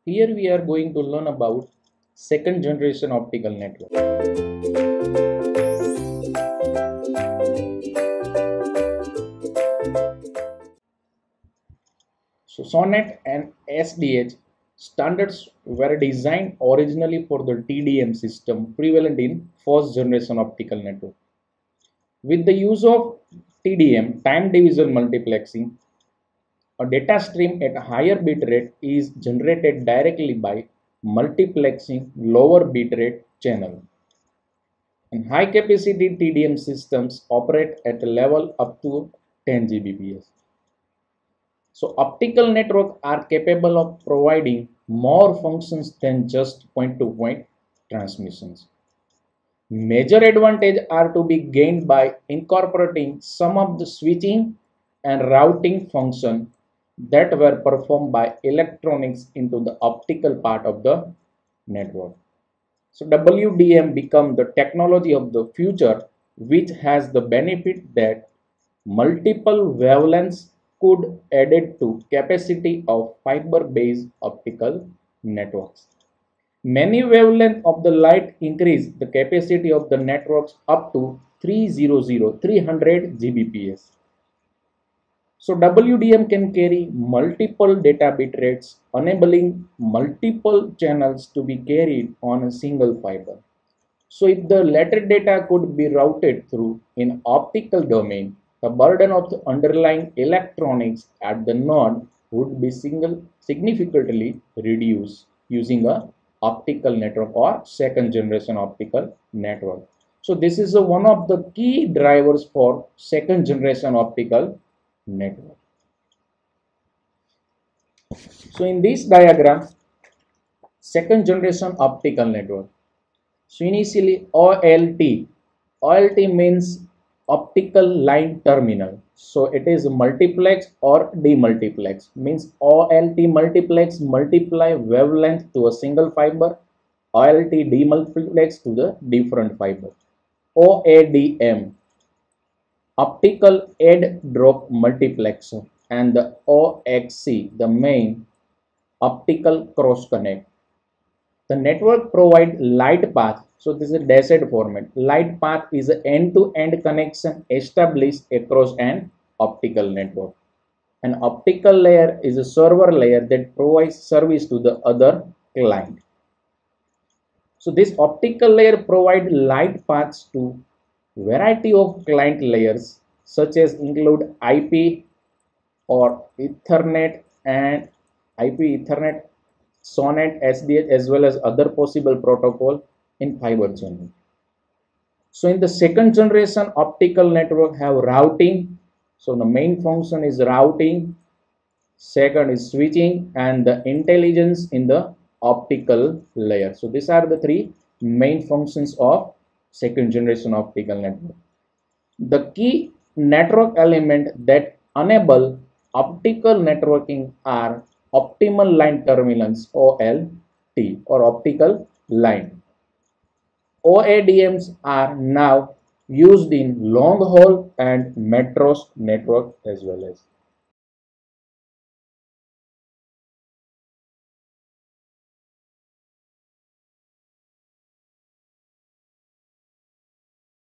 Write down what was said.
Here we are going to learn about second generation optical network. So SONET and SDH standards were designed originally for the TDM system prevalent in first generation optical network. With the use of TDM, time division multiplexing, a data stream at a higher bit rate is generated directly by multiplexing lower bit rate channel. And high capacity TDM systems operate at a level up to 10 Gbps. So optical networks are capable of providing more functions than just point-to-point transmissions. Major advantages are to be gained by incorporating some of the switching and routing functions that were performed by electronics into the optical part of the network. So WDM become the technology of the future, which has the benefit that multiple wavelengths could added to capacity of fiber-based optical networks. Many wavelengths of the light increase the capacity of the networks up to 300 Gbps. So WDM can carry multiple data bit rates, enabling multiple channels to be carried on a single fiber. So if the latter data could be routed through in optical domain, the burden of the underlying electronics at the node would be significantly reduced using a optical network or second generation optical network. So this is one of the key drivers for second generation optical network. So in this diagram, second generation optical network. So initially OLT means optical line terminal. So it is multiplex or demultiplex, means OLT multiplex multiply wavelength to a single fiber, OLT demultiplex to the different fiber. OADM, optical add drop multiplexer, and the OXC, the main optical cross connect. The network provides light path. So this is a dashed format. Light path is an end-to-end connection established across an optical network. An optical layer is a server layer that provides service to the other client. So this optical layer provides light paths to variety of client layers, such as include IP or Ethernet and IP Ethernet, SONET, SDH, as well as other possible protocol in fiber channel. So in the second generation optical network have routing. So the main function is routing, second is switching, and the intelligence in the optical layer. So these are the three main functions of second generation optical network. The key network element that enable optical networking are optimal line terminals, OLT, or optical line. OADMs are now used in long haul and metros network as well as.